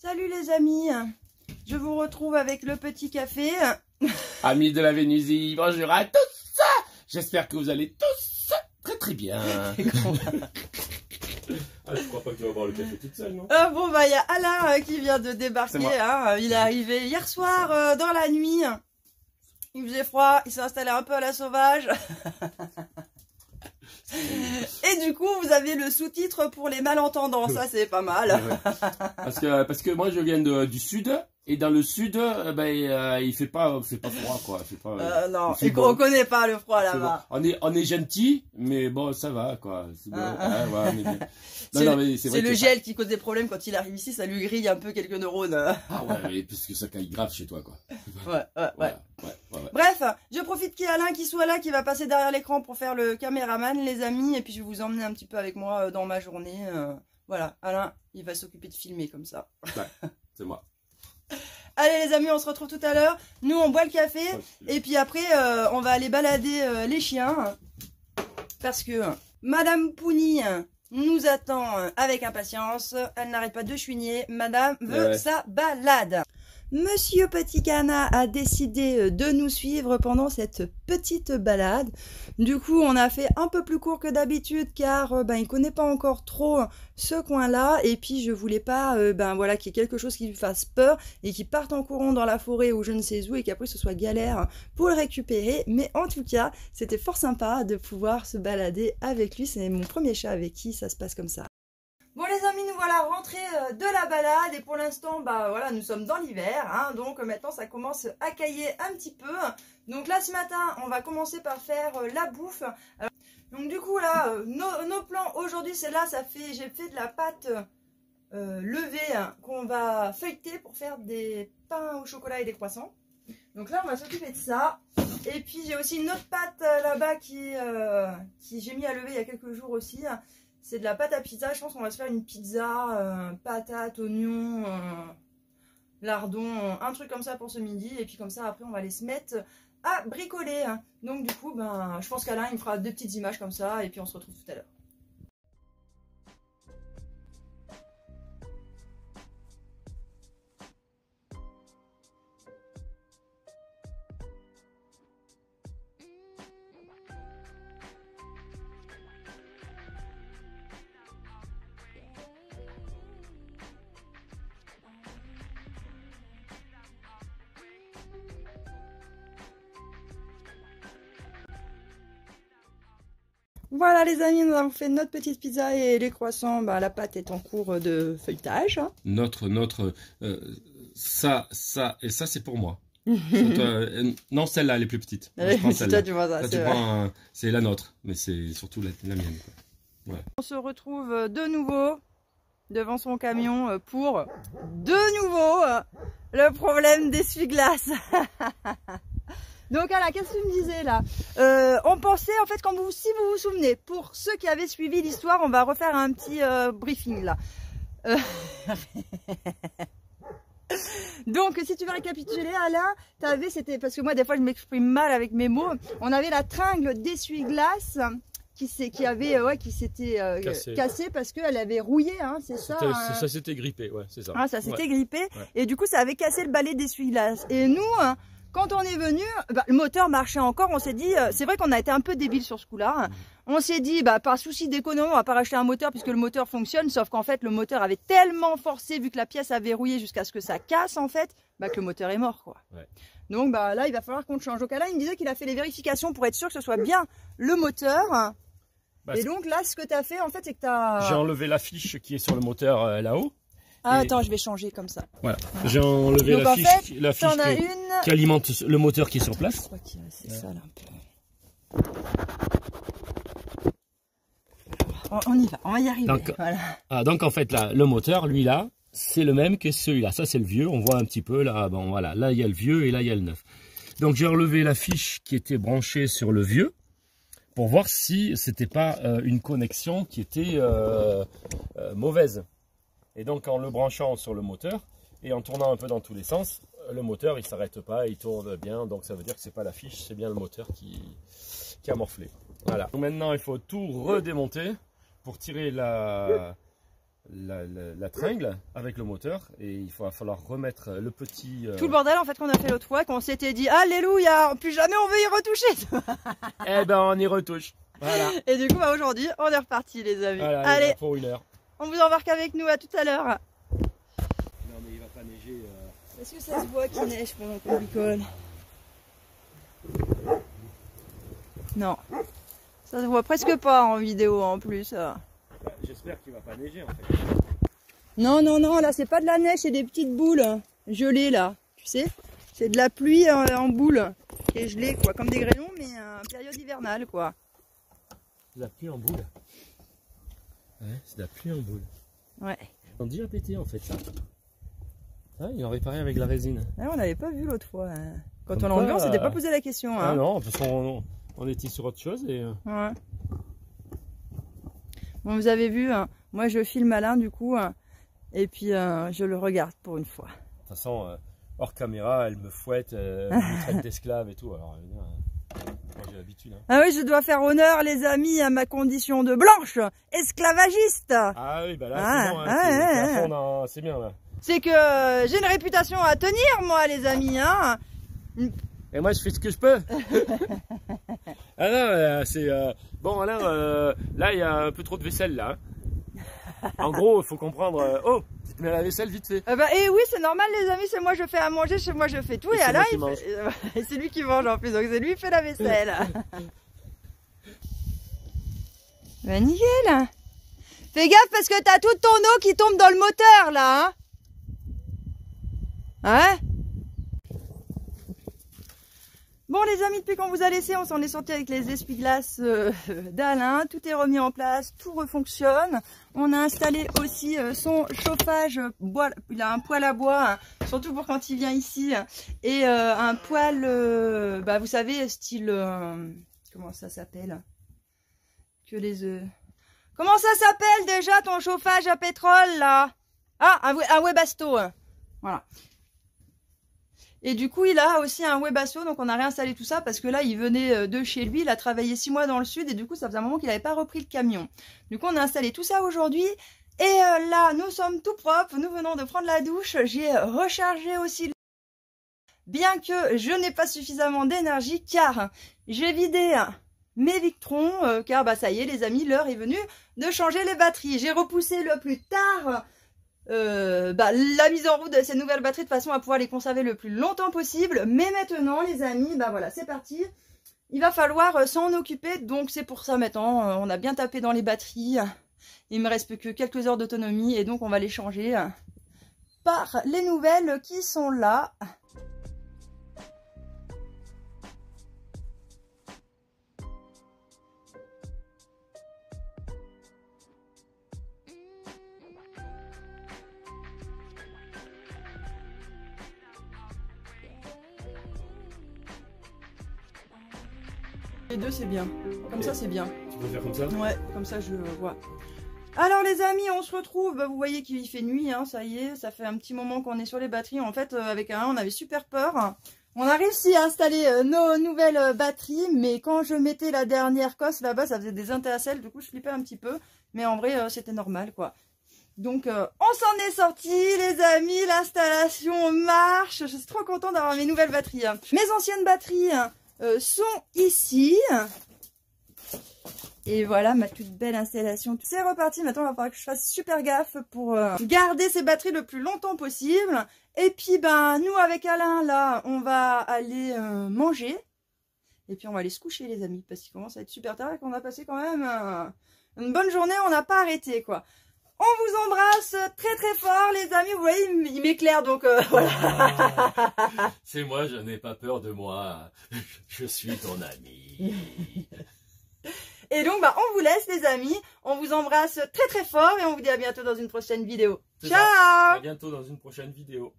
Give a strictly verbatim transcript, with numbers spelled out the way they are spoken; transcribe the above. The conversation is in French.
Salut les amis, je vous retrouve avec le petit café. Amis de la Vénusie, bonjour à tous. J'espère que vous allez tous très très bien. Ah, je crois pas que tu vas boire le café toute seule, non? euh, Bon bah il y a Alain euh, qui vient de débarquer, hein. Il est arrivé hier soir euh, dans la nuit. Il faisait froid, il s'est installé un peu à la sauvage. Et du coup, vous avez le sous-titre pour les malentendants, ça c'est pas mal. Ouais. Parce que parce que moi je viens de, du sud et dans le sud, euh, ben euh, il fait pas c'est pas froid quoi, il fait pas. Euh, non, et bon. On connaît pas le froid là-bas. Bon. On est on est gentil, mais bon ça va quoi. Bon. Ah, ah, ouais, on est bien. C'est le gel qui cause des problèmes quand il arrive ici, ça lui grille un peu quelques neurones. Ah ouais, parce que ça caille grave chez toi quoi. Ouais, ouais, ouais. Voilà, ouais, ouais, ouais. Bref, je profite qu'il y ait Alain qui soit là, qui va passer derrière l'écran pour faire le caméraman, les amis, et puis je vais vous emmener un petit peu avec moi dans ma journée. Euh, voilà, Alain, il va s'occuper de filmer comme ça. Ouais, c'est moi. Allez les amis, on se retrouve tout à l'heure. Nous, on boit le café, et puis après, euh, on va aller balader euh, les chiens, parce que Madame Pouni nous attend avec impatience. Elle n'arrête pas de chouiner. Madame veut ouais. sa balade. Monsieur Petit Cana a décidé de nous suivre pendant cette petite balade. Du coup, on a fait un peu plus court que d'habitude car ben, il connaît pas encore trop ce coin-là. Et puis, je voulais pas euh, ben, voilà, qu'il y ait quelque chose qui lui fasse peur et qu'il parte en courant dans la forêt ou je ne sais où et qu'après ce soit galère pour le récupérer. Mais en tout cas, c'était fort sympa de pouvoir se balader avec lui. C'est mon premier chat avec qui ça se passe comme ça. Bon les amis, nous voilà rentrés de la balade et pour l'instant, bah voilà, nous sommes dans l'hiver, hein, donc maintenant ça commence à cailler un petit peu. Donc là ce matin, on va commencer par faire la bouffe. Alors, donc du coup là, nos, nos plans aujourd'hui, c'est là, ça fait, j'ai fait de la pâte euh, levée hein, qu'on va feuilleter pour faire des pains au chocolat et des croissants. Donc là, on va s'occuper de ça. Et puis j'ai aussi une autre pâte euh, là-bas qui, euh, qui j'ai mis à lever il y a quelques jours aussi. C'est de la pâte à pizza. Je pense qu'on va se faire une pizza, euh, patates, oignons, euh, lardons, un truc comme ça pour ce midi. Et puis comme ça, après, on va aller se mettre à bricoler. Donc du coup, ben, je pense qu'Alain, il me fera deux petites images comme ça. Et puis on se retrouve tout à l'heure. Voilà les amis, nous avons fait notre petite pizza et les croissants, bah, la pâte est en cours de feuilletage. Hein. Notre, notre, euh, ça, ça, et ça c'est pour moi. euh, non, celle-là, elle est plus petite. Ouais, c'est toi, tu vois ça, c'est la nôtre, mais c'est surtout la, la mienne. Quoi. Ouais. On se retrouve de nouveau devant son camion pour de nouveau le problème d'essuie-glace. Donc Alain, qu'est-ce que tu me disais là? euh, On pensait en fait, quand vous, si vous vous souvenez, pour ceux qui avaient suivi l'histoire, on va refaire un petit euh, briefing là. Euh... Donc si tu veux récapituler Alain, t'avais, c'était parce que moi des fois je m'exprime mal avec mes mots. On avait la tringle d'essuie-glace qui s'est, qui avait, ouais, qui s'était euh, cassée cassé parce qu'elle avait rouillé, hein, c'est ça. Hein. Ça s'était grippé, ouais, c'est ça. Ah, ça s'était ouais. grippé ouais. Et du coup ça avait cassé le balai d'essuie-glace. Et nous. Hein, quand on est venu, bah, le moteur marchait encore, on s'est dit, euh, c'est vrai qu'on a été un peu débile sur ce coup-là. On s'est dit, bah, par souci d'économie, on va pas racheter un moteur puisque le moteur fonctionne, sauf qu'en fait, le moteur avait tellement forcé, vu que la pièce a verrouillé jusqu'à ce que ça casse, en fait, bah, que le moteur est mort, quoi. Ouais. Donc, bah, là, il va falloir qu'on le change. Donc, là, il me disait qu'il a fait les vérifications pour être sûr que ce soit bien le moteur. Bah, et donc, là, ce que tu as fait, en fait, c'est que tu as... J'ai enlevé la fiche qui est sur le moteur euh, là-haut. Ah, et... attends, je vais changer comme ça. Voilà. J'ai enlevé donc, la en fiche, fait, la fiche qui, une... une... qui alimente le moteur qui est sur place. Je crois qu'il c'est ouais. ça là un peu. On, on y va, on va y arriver. Donc, voilà. ah, donc en fait, là, le moteur, lui là, c'est le même que celui-là. Ça, c'est le vieux. On voit un petit peu là. Bon, voilà. Là, il y a le vieux et là, il y a le neuf. Donc, j'ai relevé la fiche qui était branchée sur le vieux pour voir si c'était pas euh, une connexion qui était euh, euh, mauvaise. Et donc en le branchant sur le moteur et en tournant un peu dans tous les sens, le moteur il s'arrête pas, il tourne bien, donc ça veut dire que c'est pas la fiche, c'est bien le moteur qui, qui a morflé. Voilà. Donc maintenant il faut tout redémonter pour tirer la, la, la, la tringle avec le moteur et il va falloir remettre le petit... Euh... Tout le bordel en fait qu'on a fait l'autre fois, qu'on s'était dit alléluia, plus jamais on veut y retoucher. Eh ben on y retouche. Voilà. Et du coup bah, aujourd'hui on est reparti les amis. Voilà, allez, pour une heure. On vous embarque avec nous, à tout à l'heure. Non mais il va pas neiger. Euh... Est-ce que ça se voit qu'il neige pendant qu'on bricole? Non. Ça se voit presque pas en vidéo en plus. J'espère qu'il va pas neiger en fait. Non, non, non, là c'est pas de la neige, c'est des petites boules gelées là. Tu sais, c'est de la pluie en, en boule qui est gelée quoi, comme des grêlons mais en période hivernale quoi. De la pluie en boule. Ouais, c'est de la pluie en boule. Ouais. On dit à péter en fait ça. Ah, ils ont réparé avec la résine. Ah, on n'avait pas vu l'autre fois. Hein. Quand Comme on l'a enlevé, quoi, on s'était pas euh... posé la question. Hein. Ah non, parce qu'on on était sur autre chose et. Ouais. Bon, vous avez vu, hein, moi je filme Alain du coup, hein, et puis euh, je le regarde pour une fois. De toute façon, euh, hors caméra, elle me fouette, euh, elle me traite d'esclave et tout. Alors, euh, moi j'ai l'habitude. Hein. Ah oui, je dois faire honneur, les amis, à ma condition de blanche, esclavagiste. Ah oui, bah là ah, c'est bon, hein, ah, c'est ah, bien là. C'est que euh, j'ai une réputation à tenir, moi, les amis. Hein. Et moi je fais ce que je peux. Ah non, euh, c'est euh... bon Alain, euh, là il y a un peu trop de vaisselle là. Hein. En gros, il faut comprendre. Euh... Oh, tu te mets la vaisselle vite fait. Euh, bah, et oui, c'est normal, les amis. C'est moi je fais à manger, chez moi je fais tout, et, et Alain, c'est lui qui mange en plus, donc c'est lui qui fait la vaisselle. Bah nickel. Fais gaffe parce que t'as toute ton eau qui tombe dans le moteur là. Hein, hein. Bon les amis, depuis qu'on vous a laissé, on s'en est sorti avec les essuie-glaces euh, d'Alain. Tout est remis en place, tout refonctionne. On a installé aussi euh, son chauffage bois. Il a un poêle à bois, hein, surtout pour quand il vient ici. Et euh, un poêle, euh, bah vous savez, style... Euh, comment ça s'appelle? Que les œufs... Comment ça s'appelle déjà ton chauffage à pétrole là? Ah, un, un Webasto. Hein. Voilà. Et du coup, il a aussi un Webasto, donc on a réinstallé tout ça parce que là, il venait de chez lui, il a travaillé six mois dans le sud et du coup, ça faisait un moment qu'il n'avait pas repris le camion. Du coup, on a installé tout ça aujourd'hui et euh, là, nous sommes tout propres, nous venons de prendre la douche, j'ai rechargé aussi, bien que je n'ai pas suffisamment d'énergie car j'ai vidé mes Victrons, euh, car bah ça y est les amis, l'heure est venue de changer les batteries. J'ai repoussé le plus tard Euh, bah, la mise en route de ces nouvelles batteries de façon à pouvoir les conserver le plus longtemps possible. Mais maintenant les amis, bah voilà, c'est parti. Il va falloir euh, s'en occuper. Donc c'est pour ça maintenant, euh, on a bien tapé dans les batteries. Il me reste que quelques heures d'autonomie et donc on va les changer euh, par les nouvelles qui sont là. Les deux c'est bien, comme okay. Ça c'est bien. Tu peux faire comme ça? Ouais, comme ça je vois. Alors les amis, on se retrouve, bah, vous voyez qu'il fait nuit, hein, ça y est, ça fait un petit moment qu'on est sur les batteries. En fait, euh, avec un, on avait super peur. On a réussi à installer euh, nos nouvelles euh, batteries, mais quand je mettais la dernière cosse là-bas, ça faisait des intercelles, du coup je flippais un petit peu. Mais en vrai, euh, c'était normal quoi. Donc euh, on s'en est sorti les amis, l'installation marche. Je suis trop contente d'avoir mes nouvelles batteries. Hein. Mes anciennes batteries... Hein, Euh, sont ici et voilà ma toute belle installation. C'est reparti, maintenant il va falloir que je fasse super gaffe pour euh, garder ces batteries le plus longtemps possible. Et puis ben nous avec Alain là on va aller euh, manger et puis on va aller se coucher les amis parce qu'il commence à être super tard et qu'on a passé quand même euh, une bonne journée, on n'a pas arrêté quoi. On vous embrasse très très fort les amis, vous voyez il m'éclaire donc euh, voilà. C'est moi, je n'ai pas peur de moi, je suis ton ami. Et donc bah on vous laisse les amis, on vous embrasse très très fort et on vous dit à bientôt dans une prochaine vidéo. Ciao. À bientôt dans une prochaine vidéo.